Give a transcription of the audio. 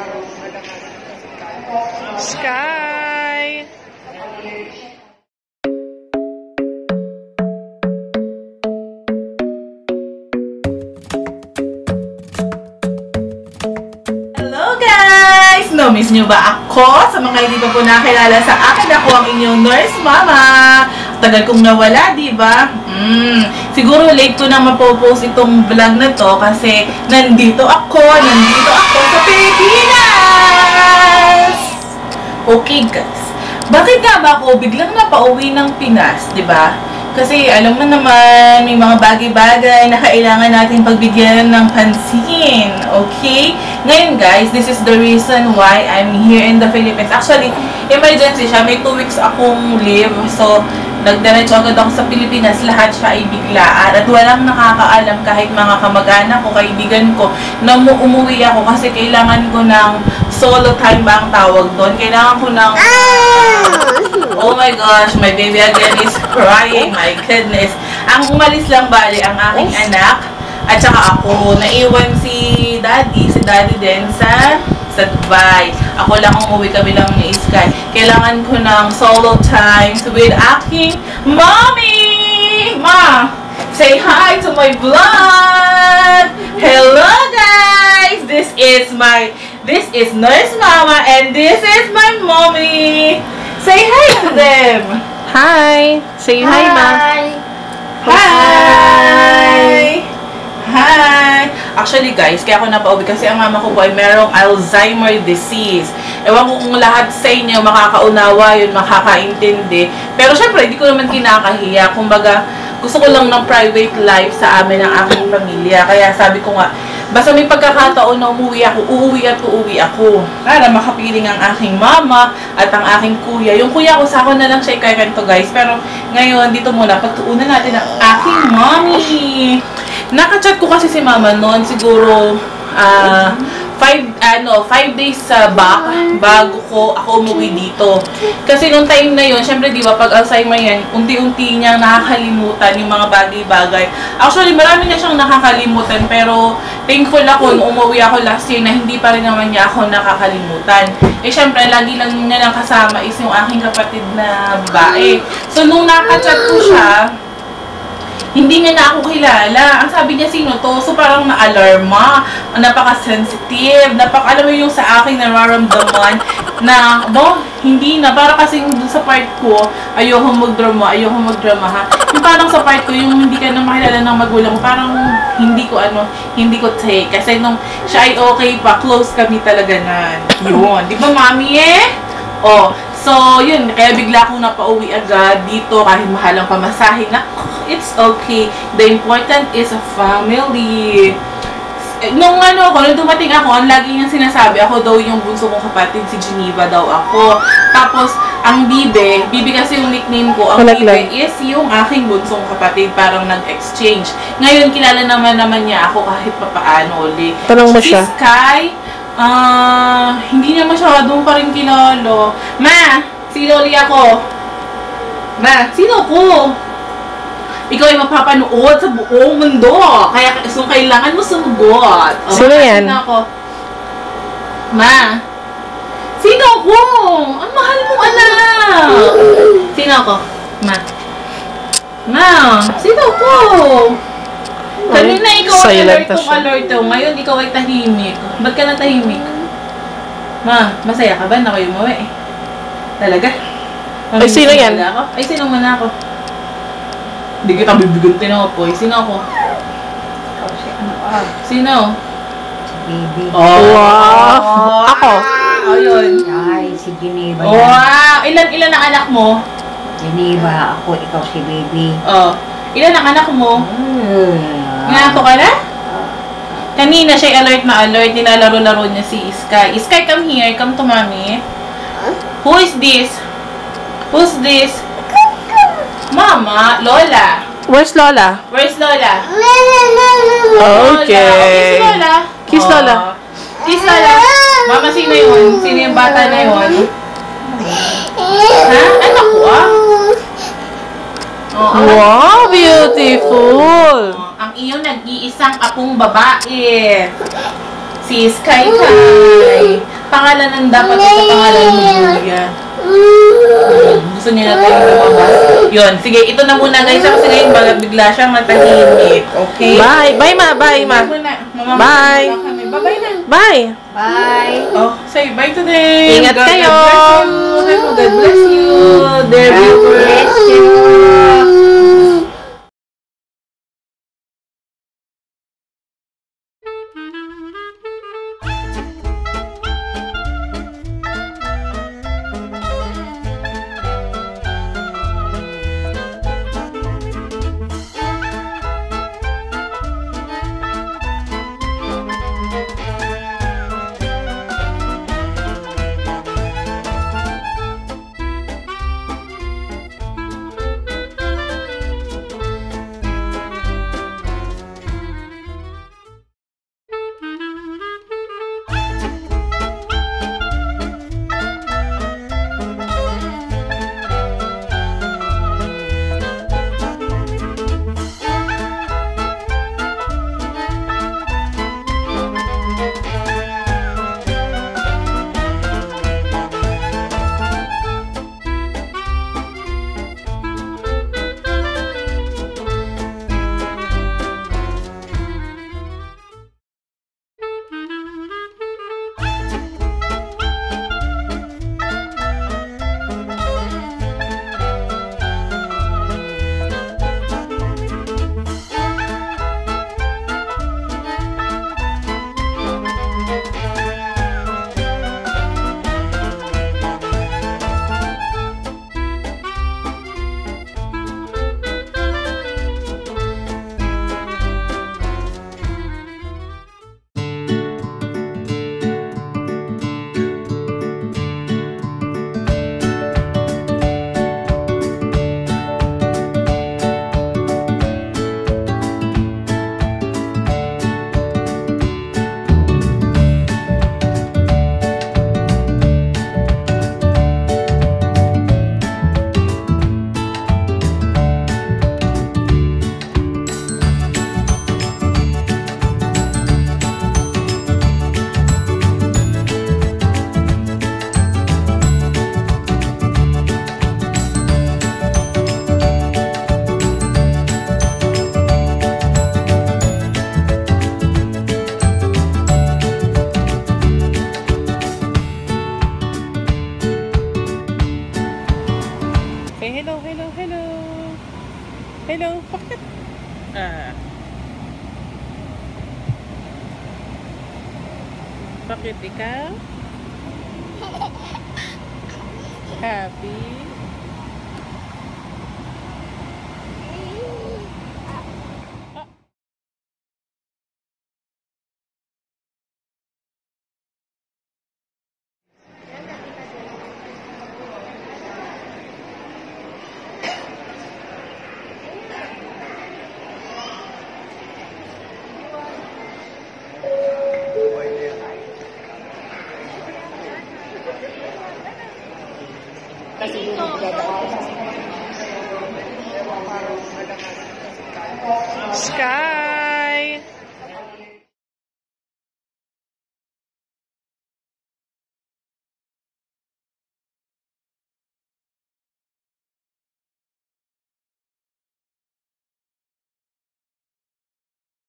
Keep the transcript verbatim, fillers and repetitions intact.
Sky! Hello guys! No-miss nyo ba ako? Sa mga hindi pa po nakilala sa akin, ako ang inyong nurse mama. Tagal kong nawala, di ba? Mm, siguro late ko na mapopost itong vlog na to kasi nandito ako, nandito ako sa Pilipinas! Okay guys, bakit nga ba ako biglang napauwi ng Pinas, di ba? Kasi alam mo naman, may mga bagay-bagay na kailangan natin pagbigyan ng pansin. Okay? Ngayon guys, this is the reason why I'm here in the Philippines. Actually, emergency siya. May two weeks akong leave. So, nagdiretso agad ako sa Pilipinas. Lahat siya ay biglaan. At walang nakakaalam kahit mga kamag-anak ko, kaibigan ko, na umuwi ako kasi kailangan ko ng solo time ba ang tawag doon. Kailangan ko ng... Oh my gosh, my baby again is crying. My goodness. Ang umalis lang bali ang aking anak at saka ako. Naiwan si daddy, si daddy din sa, sa Dubai. Ako lang umuwi, kami lang ni Sky. Kailangan ko ng solo time with aking mommy! Ma! Say hi to my vlog! Hello guys! This is my, this is Nurse Mama and this is my mommy! Say hi to them! Hi! Say hi, ma! Hi! Hi! Actually guys, kaya ako napauwi kasi ang mama ko po ay merong Alzheimer Disease. Ewan ko kung lahat sa inyo makakaunawa yun, makakaintindi. Pero syempre, hindi ko naman kinakahiya. Kumbaga, gusto ko lang ng private life sa amin ng aking pamilya. Kaya sabi ko nga, basta may pagkakataon na umuwi ako, uuwi at uuwi ako. Para makapiling ang aking mama at ang aking kuya. Yung kuya ko, sa ako na lang siya ikakanto guys. Pero ngayon, dito muna, pagtuunan natin ang aking mommy. Nakachat ko kasi si mama noon, siguro, ah, uh, five, ano, five days sa back, bago ko ako umuwi dito. Kasi nung time na yun, syempre di ba, pag Alzheimer yan, unti-unti niyang nakakalimutan yung mga bagay-bagay. Actually, marami na siyang nakakalimutan, pero thankful ako nung umuwi ako last year na hindi pa rin naman niya ako nakakalimutan. Eh, syempre, lagi lang niya lang kasama is yung aking kapatid na babae. So, nung nakachat ko siya, hindi niya na ako kilala. Ang sabi niya, sino to? So, parang na-alarma. Napaka-sensitive. Napaka, alam mo yung sa akin nararamdaman na, bo, hindi na. Para kasi dun sa part ko, ayoko mag-drama, ayoko mag-drama, ha? Yung parang sa part ko, yung hindi ka na makilala ng magulang, parang hindi ko, ano, hindi ko take. Kasi nung siya ay okay pa, close kami talaga na. Yun. Di ba, mami, eh? Oh, so, yun. Kaya bigla akong napauwi agad dito kahit mahal ang pamasahe na, it's okay. The important is a family. Nung ano ako, nung dumating ako, ang lagi niyang sinasabi, ako daw yung bunso kong kapatid, si Geneva daw ako. Tapos, ang Bibe, Bibe kasi yung nickname ko, ang Bibe is yung aking bunsong kapatid, parang nag-exchange. Ngayon, kilala naman naman niya ako kahit papaano ulit. Tanong mo siya. Si Sky, ah, uh, hindi niya masyadong pa rin kilala. Ma, sino ulit ako? Ma, sino ko? Ikaw ay mapapanood sa buong mundo. Kaya so, kailangan mo sumugot. O, sino yan? Sino ako? Ma. Sino ako? Ang mahal mong anak. Sino ako? Ma. Ma. Sino ako? Kanina ikaw ay alert kong alert. Ngayon ikaw ay tahimik. Ba't ka na tahimik? Ma, masaya ka ba na kayo umuwi? Talaga? Ay, sino yan? Ako? Ay, sino muna ako? Hindi kita bibiguntin ako po. Sino ako? Sino? Baby. Oh! Wow! Ako? Oh, yun. Ay, si Geneva. Wow! Ilan, ilan ang anak mo? Geneva, ako, ikaw si Baby. Oh. Ilan ang anak mo? Hmm. Ngato ka na? Kanina siya alert na alert. Nilalaro-laro niya si Sky. Sky, come here. Come to mommy. Who is this? Who's this? Mama, Lola. Where's Lola? Where's Lola? Okay. Kiss Lola. Kiss Lola. Kiss Lola. Mama, sino yun? Sino yung bata na yun? Ha? Anak ko ah? Oh, wow, beautiful. Oh, ang iyong nag-iisang apong babae. Si Sky Kai. pangalan ang dapat sa pangalan mo, Julia? Hmm, gusto niyo na tayo lumabas? Yun, sige, ito na muna guys. Kasi ngayon baga bigla siyang matahimik. Okay? Bye. Bye, ma. Bye, ma. Bye. Bye-bye na. Bye. Bye. Oh, say bye to them. Ingat God, kayo. God bless you. God bless you. Dear God viewers. bless you. Hello, bakit? Ah. Bakit ikaw? Happy? Sky!